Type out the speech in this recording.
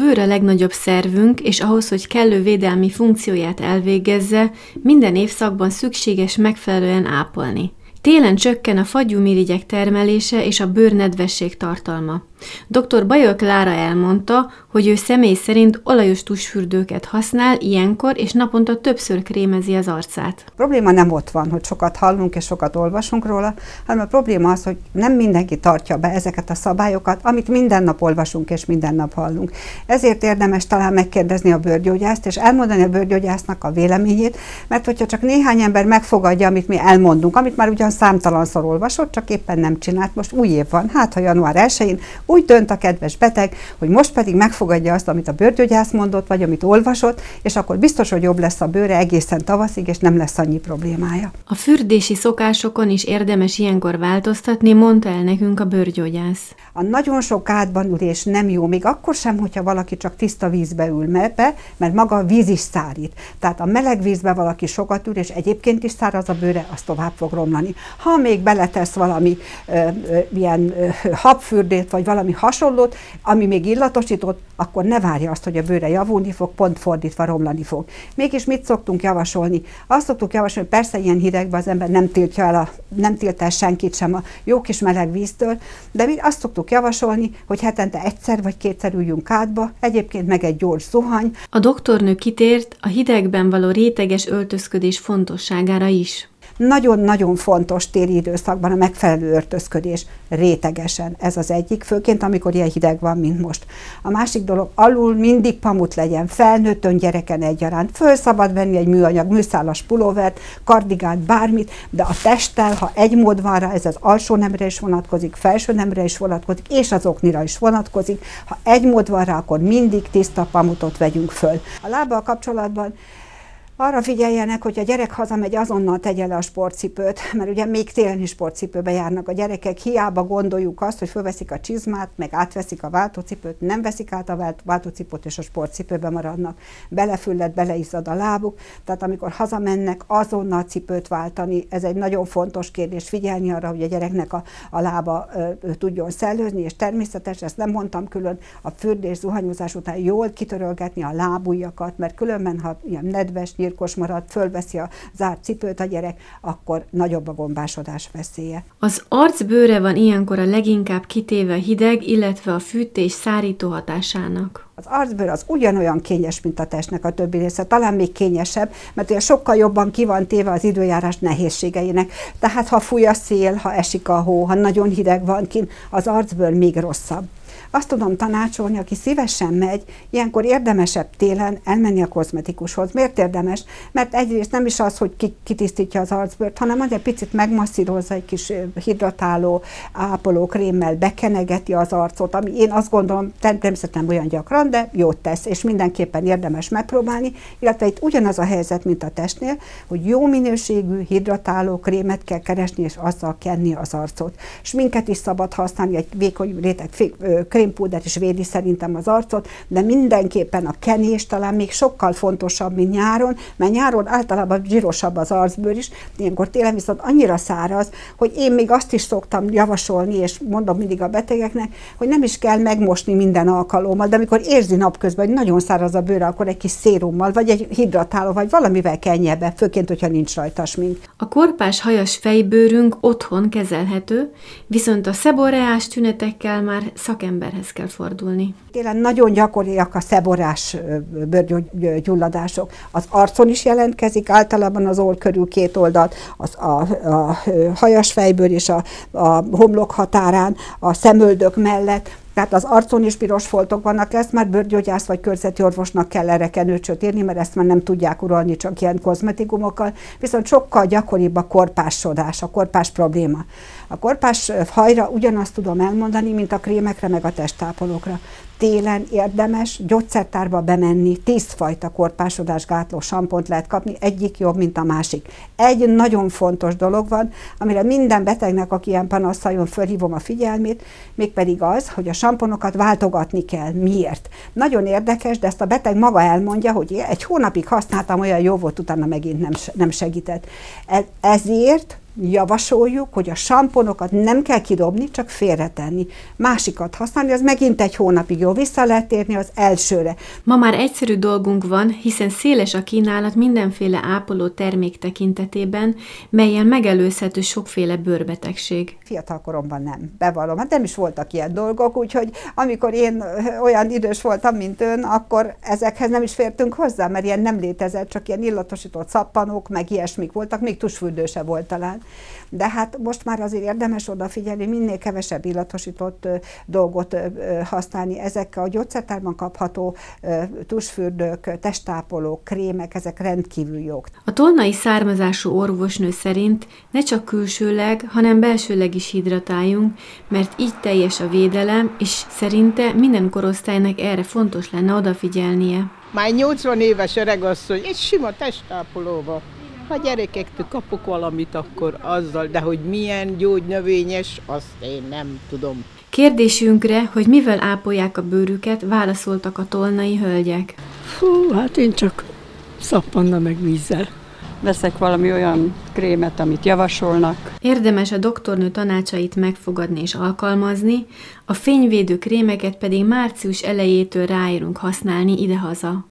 bőr a legnagyobb szervünk, és ahhoz, hogy kellő védelmi funkcióját elvégezze, minden évszakban szükséges megfelelően ápolni. Télen csökken a fagyúmirigyek termelése és a bőr nedvesség tartalma. Dr. Bajor Klára elmondta, hogy ő személy szerint olajos tusfürdőket használ ilyenkor, és naponta többször krémezi az arcát. A probléma nem ott van, hogy sokat hallunk és sokat olvasunk róla, hanem a probléma az, hogy nem mindenki tartja be ezeket a szabályokat, amit minden nap olvasunk és minden nap hallunk. Ezért érdemes talán megkérdezni a bőrgyógyászt, és elmondani a bőrgyógyásznak a véleményét, mert hogyha csak néhány ember megfogadja, amit mi elmondunk, amit már ugyan számtalanszor olvasott, csak éppen nem csinált, most új év van, hát ha január 1-én úgy dönt a kedves beteg, hogy most pedig megfogadja azt, amit a bőrgyógyász mondott, vagy amit olvasott, és akkor biztos, hogy jobb lesz a bőre egészen tavaszig, és nem lesz annyi problémája. A fürdési szokásokon is érdemes ilyenkor változtatni, mondta el nekünk a bőrgyógyász. A nagyon sok átban ülés nem jó, még akkor sem, hogyha valaki csak tiszta vízbe ül be, mert maga a víz is szárít. Tehát a meleg vízbe valaki sokat ül, és egyébként is száraz a bőre, az tovább fog romlani. Ha még beletesz valami ilyen habfürdét, vagy valami hasonlót, ami még illatosított, akkor ne várja azt, hogy a bőre javulni fog, pont fordítva romlani fog. Mégis mit szoktunk javasolni? Azt szoktuk javasolni, hogy persze ilyen hidegben az ember nem tilt el senkit sem a jó kis meleg víztől, de mi azt szoktuk javasolni, hogy hetente egyszer vagy kétszer üljünk átba, egyébként meg egy gyors zuhany. A doktornő kitért a hidegben való réteges öltözködés fontosságára is. Nagyon-nagyon fontos téli időszakban a megfelelő öltözködés rétegesen. Ez az egyik, főként amikor ilyen hideg van, mint most. A másik dolog, alul mindig pamut legyen, felnőttön, gyereken egyaránt. Föl szabad venni egy műanyag, műszálas pulóvert, kardigánt, bármit, de a testtel, ha egy mód van rá, ez az alsó nemre is vonatkozik, felső nemre is vonatkozik, és az oknira is vonatkozik. Ha egy mód van rá, akkor mindig tiszta pamutot vegyünk föl. A lábbal kapcsolatban arra figyeljenek, hogy a gyerek hazamegy, azonnal tegye le a sportcipőt, mert ugye még télen is sportcipőbe járnak a gyerekek, hiába gondoljuk azt, hogy fölveszik a csizmát, meg átveszik a váltócipőt, nem veszik át a váltócipőt, és a sportcipőbe maradnak. Belefülled, beleizzad a lábuk, tehát amikor hazamennek, azonnal cipőt váltani, ez egy nagyon fontos kérdés, figyelni arra, hogy a gyereknek a lába tudjon szellőzni, és természetes, ezt nem mondtam külön, a fürdés, zuhanyozás után jól kitörölgetni a lábujjakat, mert különben, ha ilyen nedves, nyírkos marad, fölveszi a zárt cipőt a gyerek, akkor nagyobb a gombásodás veszélye. Az arcbőre van ilyenkor a leginkább kitéve a hideg, illetve a fűtés szárító hatásának. Az arcbőr az ugyanolyan kényes, mint a testnek a többi része, talán még kényesebb, mert ugye sokkal jobban ki van téve az időjárás nehézségeinek. Tehát ha fúj a szél, ha esik a hó, ha nagyon hideg van kint, az arcbőr még rosszabb. Azt tudom tanácsolni, aki szívesen megy, ilyenkor érdemesebb télen elmenni a kozmetikushoz. Miért érdemes? Mert egyrészt nem is az, hogy kitisztítja az arcbőrt, hanem az egy picit megmasszírozza, egy kis hidratáló, ápoló krémmel bekenegeti az arcot, ami én azt gondolom, természetesen olyan gyakran, de jót tesz, és mindenképpen érdemes megpróbálni, illetve itt ugyanaz a helyzet, mint a testnél, hogy jó minőségű hidratáló krémet kell keresni, és azzal kenni az arcot. Sminket is szabad használni, egy vékony réteg krémpúder is védi szerintem az arcot, de mindenképpen a kenés talán még sokkal fontosabb, mint nyáron, mert nyáron általában zsírosabb az arcbőr is, ilyenkor télen viszont annyira száraz, hogy én még azt is szoktam javasolni, és mondom mindig a betegeknek, hogy nem is kell megmosni minden alkalommal, de amikor érzi napközben, hogy nagyon száraz a bőre, akkor egy kis szérummal, vagy egy hidratáló, vagy valamivel kenje be, főként, hogyha nincs rajta smink. A korpás hajas fejbőrünk otthon kezelhető, viszont a szeboreás tünetekkel már szakemberhez kell fordulni. Télen nagyon gyakoriak a szeboreás bőrgyulladások. Az arcon is jelentkezik, általában az orr körül két oldalt, a hajas fejbőr és a homlok határán, a szemöldök mellett. Tehát az arcon is piros foltok vannak, ezt már bőrgyógyász vagy körzeti orvosnak kell erre kenőcsöt írni, mert ezt már nem tudják uralni csak ilyen kozmetikumokkal, viszont sokkal gyakoribb a korpásodás, a korpás probléma. A korpás hajra ugyanazt tudom elmondani, mint a krémekre, meg a testápolókra. Télen érdemes gyógyszertárba bemenni, 10 fajta korpásodás gátló sampont lehet kapni, egyik jobb, mint a másik. Egy nagyon fontos dolog van, amire minden betegnek, aki ilyen panaszsal jön, fölhívom a figyelmét, mégpedig az, hogy a samponokat váltogatni kell. Miért? Nagyon érdekes, de ezt a beteg maga elmondja, hogy egy hónapig használtam, olyan jó volt, utána megint nem segített. Ezért javasoljuk, hogy a samponokat nem kell kidobni, csak félretenni. Másikat használni, az megint egy hónapig jó, vissza lehet térni az elsőre. Ma már egyszerű dolgunk van, hiszen széles a kínálat mindenféle ápoló termék tekintetében, melyen megelőzhető sokféle bőrbetegség. Fiatal koromban nem, bevallom, hát nem is voltak ilyen dolgok, úgyhogy amikor én olyan idős voltam, mint ön, akkor ezekhez nem is fértünk hozzá, mert ilyen nem létezett, csak ilyen illatosított szappanok, meg ilyesmik voltak, még tusfürdő se volt talán. De hát most már azért érdemes odafigyelni, minél kevesebb illatosított dolgot használni. Ezek a gyógyszertárban kapható tusfürdők, testápolók, krémek, ezek rendkívül jók. A tolnai származású orvosnő szerint ne csak külsőleg, hanem belsőleg is hidratáljunk, mert így teljes a védelem, és szerinte minden korosztálynak erre fontos lenne odafigyelnie. Már 80 éves öregasszony, egy sima testápolóba. Ha gyerekektől kapok valamit, akkor azzal, de hogy milyen gyógynövényes, azt én nem tudom. Kérdésünkre, hogy mivel ápolják a bőrüket, válaszoltak a tolnai hölgyek. Fú, hát én csak szappannal meg vízzel. Veszek valami olyan krémet, amit javasolnak. Érdemes a doktornő tanácsait megfogadni és alkalmazni, a fényvédő krémeket pedig március elejétől ráérünk használni idehaza.